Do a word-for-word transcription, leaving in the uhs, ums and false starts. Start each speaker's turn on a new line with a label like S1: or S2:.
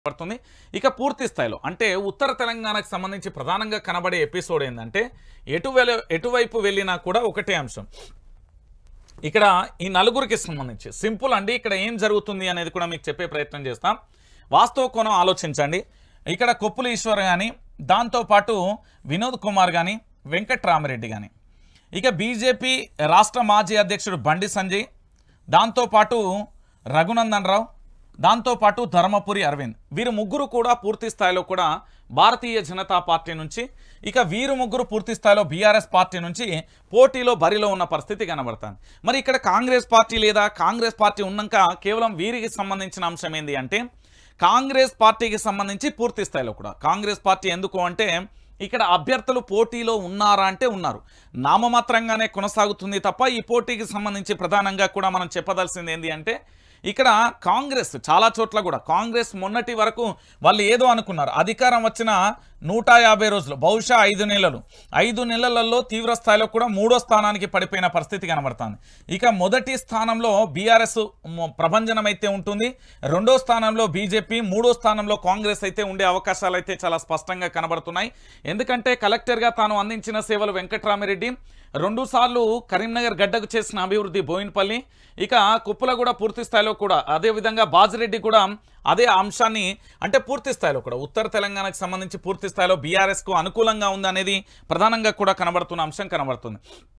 S1: పడుతుంది. ఇక పూర్తి స్థాయిలో అంటే ఉత్తర తెలంగాణకు సంబంధించి ప్రధానంగా కనబడే ఎపిసోడ్ ఏంటంటే ఎటు వెల ఎటువైపు వెళ్ళినా కూడా ఒకటే అంశం. ఇక్కడ ఈ నలుగురికి సంబంధించి సింపుల్ అండి. ఇక్కడ ఏం జరుగుతుంది అనేది కూడా మీకు చెప్పే ప్రయత్నం చేస్తాం. వాస్తవ కోణం ఆలోచించండి. ఇక్కడ కొప్పుల ఈశ్వర్ కానీ, దాంతోపాటు వినోద్ కుమార్ కానీ, వెంకట్రామరెడ్డి కానీ, ఇక బీజేపీ రాష్ట్ర మాజీ అధ్యక్షుడు బండి సంజయ్, దాంతోపాటు రఘునందన్ రావు, దాంతోపాటు ధర్మపురి అరవింద్, వీరు ముగ్గురు కూడా పూర్తి స్థాయిలో కూడా భారతీయ జనతా పార్టీ నుంచి, ఇక వీరు ముగ్గురు పూర్తి స్థాయిలో బీఆర్ఎస్ పార్టీ నుంచి పోటీలో బరిలో ఉన్న పరిస్థితి కనబడుతుంది. మరి ఇక్కడ కాంగ్రెస్ పార్టీ లేదా కాంగ్రెస్ పార్టీ ఉన్నాక కేవలం వీరికి సంబంధించిన అంశం ఏంటి అంటే కాంగ్రెస్ పార్టీకి సంబంధించి పూర్తి స్థాయిలో కూడా కాంగ్రెస్ పార్టీ ఎందుకు అంటే ఇక్కడ అభ్యర్థులు పోటీలో ఉన్నారా అంటే ఉన్నారు, నామమాత్రంగానే కొనసాగుతుంది తప్ప ఈ పోటీకి సంబంధించి ప్రధానంగా కూడా మనం చెప్పదలసింది ఏంటి అంటే ఇక్కడ కాంగ్రెస్ చాలా చోట్ల కూడా కాంగ్రెస్ మొన్నటి వరకు వాళ్ళు ఏదో అనుకున్నారు, అధికారం వచ్చిన నూట యాభై రోజులు బహుశా ఐదు నెలలు ఐదు నెలలలో తీవ్ర స్థాయిలో కూడా మూడో స్థానానికి పడిపోయిన పరిస్థితి కనబడుతుంది. ఇక మొదటి స్థానంలో బీఆర్ఎస్ ప్రభంజనం అయితే ఉంటుంది, రెండో స్థానంలో బీజేపీ, మూడో స్థానంలో కాంగ్రెస్ అయితే ఉండే అవకాశాలు అయితే చాలా స్పష్టంగా కనబడుతున్నాయి. ఎందుకంటే కలెక్టర్గా తాను అందించిన సేవలు వెంకట్రామరెడ్డి, రెండు సార్లు కరీంనగర్ గడ్డకు చేసిన అభివృద్ధి బోయినపల్లి, ఇక కుప్పల కూడా పూర్తి స్థాయిలో కూడా అదేవిధంగా బాజిరెడ్డి కూడా అదే అంశాన్ని అంటే పూర్తి స్థాయిలో కూడా ఉత్తర తెలంగాణకు సంబంధించి పూర్తి స్థాయిలో బీఆర్ఎస్కు అనుకూలంగా ఉందనేది ప్రధానంగా కూడా కనబడుతున్న అంశం కనబడుతుంది.